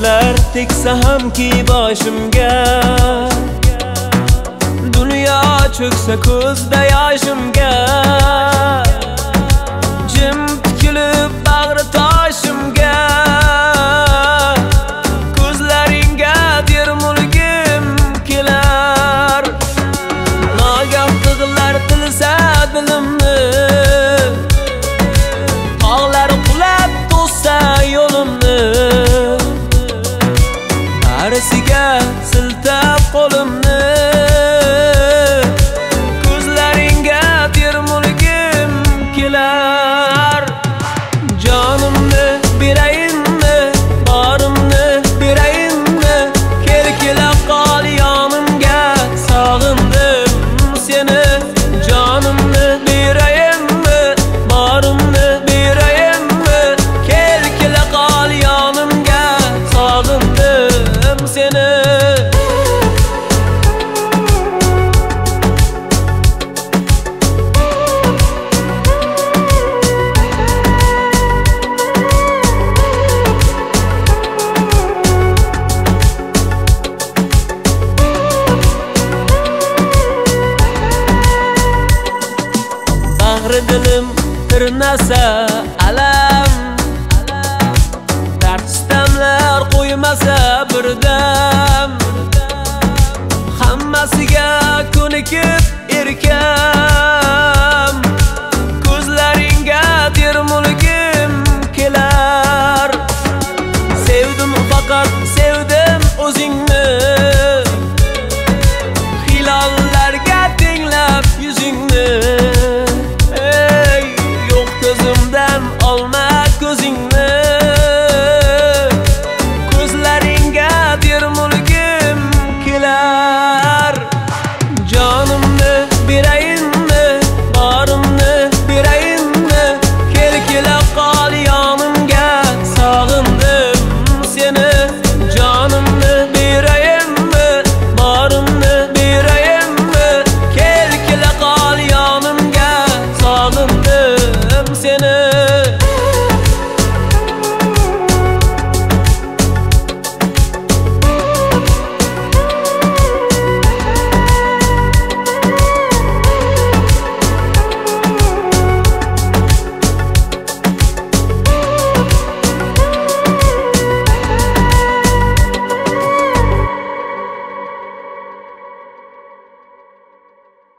toshlar teksa hamki boshimga, dunyo cho'ksa ko'zda yoshimga, jim tikilib bag'ri toshimga, ko'zlaringga dermulgim kelar. Nogah tig'lar tilsa dilimni, tog'lar qulab to'ssa yo'limni, barisiga siltab qo'limni, ko'zlaringga dermulgim kelar. Jonimni berayinmi, borimni berayinmi, kela qol yonimga, sog'indim seni. Jonimni berayinmi, borimni berayinmi, kela qol yonimga, sog'indim seni. Bag'ri dilim tirnasa alam, dard sitamlar qo'ymasa birdam, hammasiga ko'nikib erkam,